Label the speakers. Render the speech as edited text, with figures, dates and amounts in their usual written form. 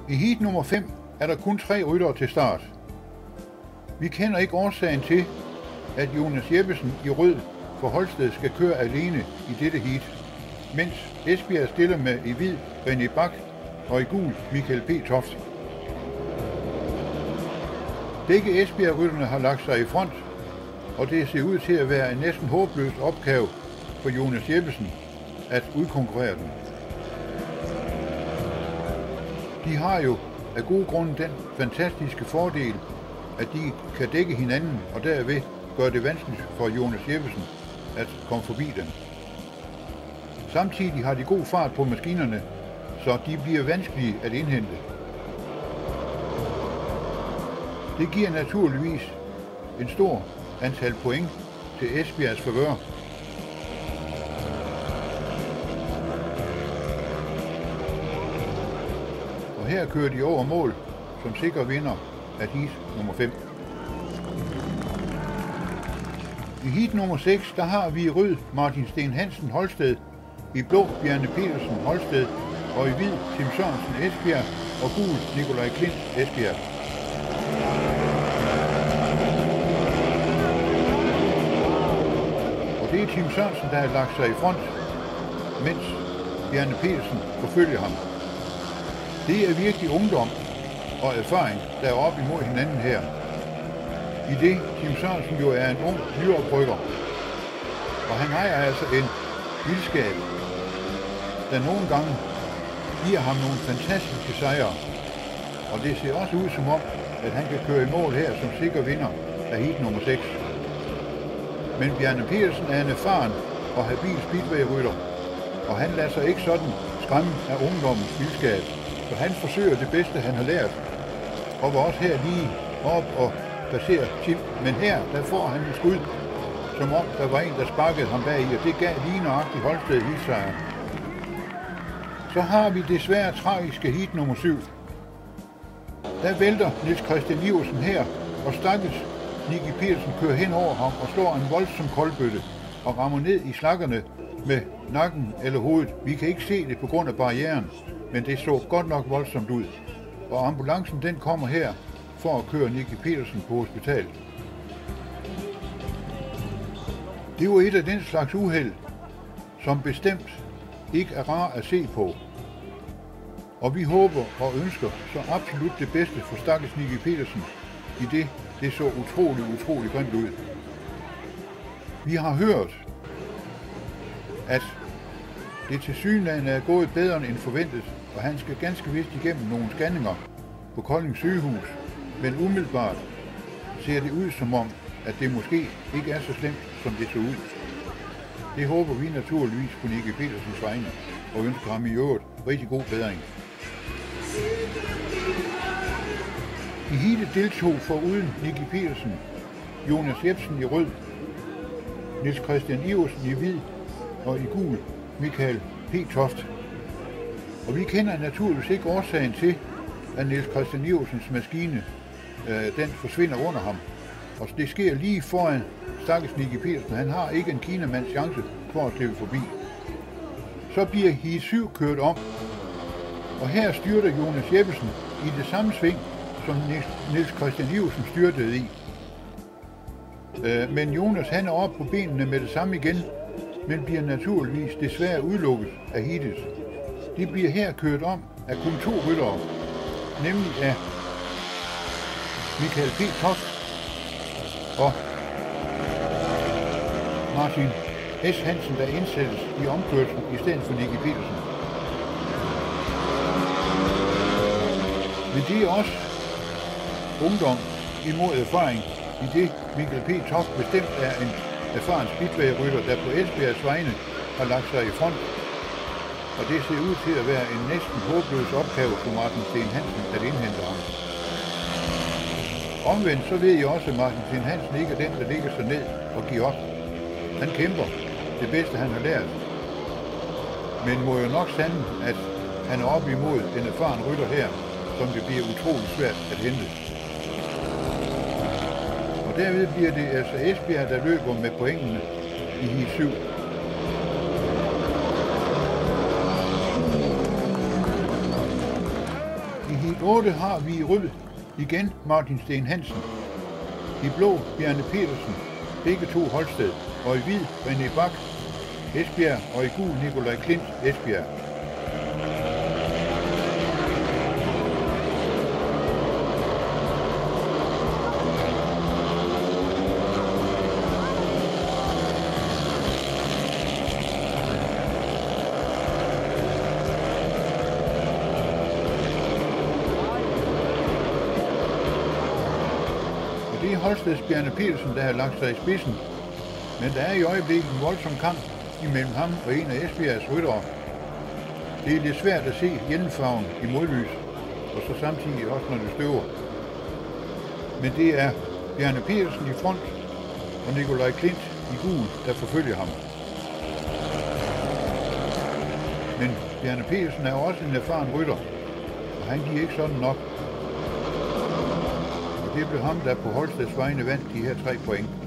Speaker 1: I heat nummer 5 er der kun 3 ryttere til start. Vi kender ikke årsagen til, at Jonas Jeppesen i rød for Holsted skal køre alene i dette heat, mens Esbjerg stiller med i hvid René Bach og i gul Michael P. Toft. Begge Esbjerg-rytterne har lagt sig i front, og det ser ud til at være en næsten håbløs opgave for Jonas Jeppesen at udkonkurrere dem. De har jo af gode grunde den fantastiske fordel, at de kan dække hinanden og derved gøre det vanskeligt for Jonas Jeppesen at komme forbi dem. Samtidig har de god fart på maskinerne, så de bliver vanskelige at indhente. Det giver naturligvis en stor antal point til Esbjergs favør. Og her kører de over mål som sikker vinder af heat nummer 5. I heat nummer 6, der har vi i rød Martin Steen Hansen Holsted, i blå Bjarne Petersen Holsted og i hvid Tim Sørensen Esbjerg og gul Nikolaj Klint Esbjerg. Og det er Tim Sørensen, der har lagt sig i front, mens Bjarne Petersen forfølger ham. Det er virkelig ungdom og erfaring, der er op imod hinanden her. I det Tim Sørensen jo er en ung nyoprykker, og han ejer altså en vildskab, der nogle gange giver ham nogle fantastiske sejre. Og det ser også ud som om, at han kan køre i mål her som sikker vinder af heat nummer 6. Men Bjarne Petersen er en erfaren og habil speedway-rytter, og han lader sig ikke sådan skræmme af ungdommens vildskab. Så han forsøger det bedste, han har lært, og var også her lige op og passere Tim. Men her, der får han et skud, som om der var en, der sparkede ham bag i, og det gav lige nøjagtigt Holsted heatsejren. Så har vi desværre tragiske heat nummer 7. Der vælter Niels Christian Iversen her, og stakkels Nicky Petersen kører hen over ham og slår en voldsom koldbøtte og rammer ned i slakkerne med nakken eller hovedet. Vi kan ikke se det på grund af barrieren, men det så godt nok voldsomt ud. Og ambulancen den kommer her for at køre Nicky Petersen på hospitalet. Det var et af den slags uheld, som bestemt ikke er rar at se på. Og vi håber og ønsker så absolut det bedste for stakkels Nicky Petersen, i det så utrolig grimt ud. Vi har hørt, at det tilsyneladende er gået bedre end forventet, og han skal ganske vist igennem nogle scanninger på Kolding sygehus, men umiddelbart ser det ud som om, at det måske ikke er så slemt, som det så ud. Det håber vi naturligvis på Nicky Petersens vegne, og ønsker ham i øvrigt rigtig god bedring. I heatet deltog foruden Nicky Petersen, Jonas Jeppesen i rød, Niels Christian Iversen i hvid og i gul Michael P. Toft. Og vi kender naturligvis ikke årsagen til, at Niels Christian Iversens maskine den forsvinder under ham. Og det sker lige foran stakkels Nicky Petersen. Han har ikke en kinamands chance for at slippe forbi. Så bliver heat 7 kørt om, og her styrter Jonas Jeppesen i det samme sving, som Niels Christian Iversen styrtede i. Men Jonas han er oppe på benene med det samme igen, men bliver naturligvis desværre udelukket af heatet. De bliver her kørt om af kun 2 ryttere, nemlig af Michael P. Toft og Martin S. Hansen, der indsættes i omkørslen i stedet for Nicky Petersen. Men det er også ungdom imod erfaring, i det Michael P. Toft bestemt er en erfaren speedway-rytter, der på Esbjergs vegne har lagt sig i front. Og det ser ud til at være en næsten håbløs opgave for Martin Steen Hansen at indhente ham. Omvendt så ved jeg også, at Martin Steen Hansen ikke er den, der ligger sig ned og giver op. Han kæmper det bedste, han har lært. Men må jo nok sande, at han er oppe imod en erfaren rytter her, som det bliver utroligt svært at hente. Og derved bliver det altså Esbjerg, der løber med pointene i heat 7. I I 8 har vi i rød igen Martin Sten Hansen. I blå Bjarne Petersen, begge to Holsted, og i hvid René Bak, Esbjerg, og i gul Nikolaj Klint, Esbjerg. Det er Holsteds Bjarne Petersen, der har lagt sig i spidsen, men der er i øjeblikket en voldsom kamp imellem ham og en af Esbjergs ryttere. Det er lidt svært at se hjelmfarven i modlys, og så samtidig også når det støver. Men det er Bjarne Petersen i front og Nikolaj Klint i gul, der forfølger ham. Men Bjarne Petersen er også en erfaren rytter, og han giver ikke sådan nok. Det blev ham, der på Holsteds vegne vandt de her 3 point.